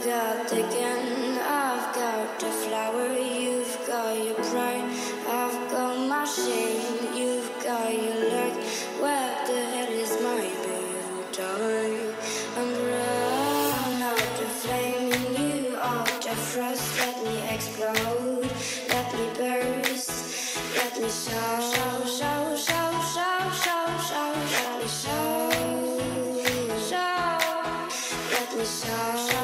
got the gun, I've got the flower, you've got your pride, I've got my shame, you've got your luck. Where the hell is my baby darling? I'm running out the flame in you, out the frost. Let me explode, let me burst, let me show, show, show, show, show, show, show, let me show, show, let me show.